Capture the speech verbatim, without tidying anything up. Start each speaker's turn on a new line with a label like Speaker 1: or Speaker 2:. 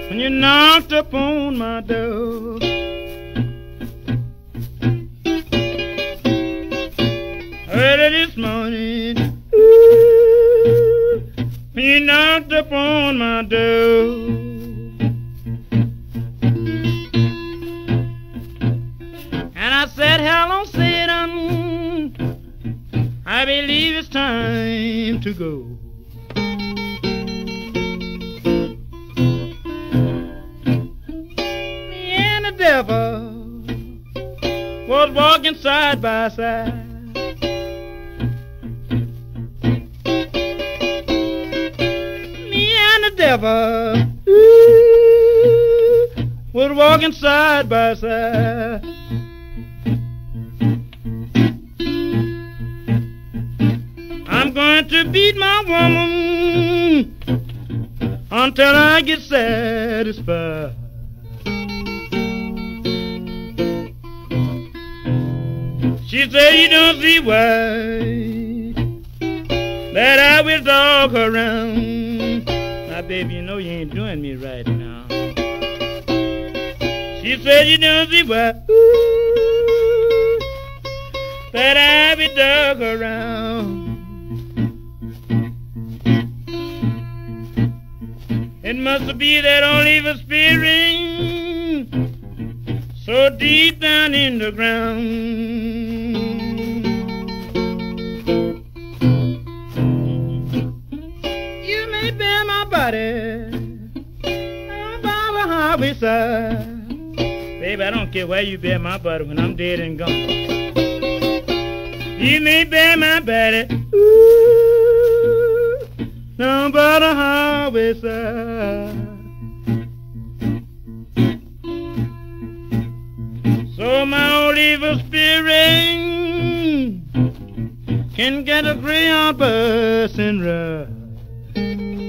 Speaker 1: when you knocked upon my door. Early this morning, ooh, when you knocked upon my door. And I said, hello, Satan, I believe it's time to go. Me and the devil was walking side by side. Devil, ooh, was walking side by side. I'm going to beat my woman until I get satisfied. She said you don't see why that I will dog her around. Now, baby, you know you ain't doing me right now. She said you don't see why, ooh, that I be dug around. It must be that old evil spirit so deep down in the ground. Body by the highway side. Baby, I don't care where you bear my body when I'm dead and gone. You may bear my body, ooh, down by the highway side. So my old evil spirit can get a gray on bus and ride.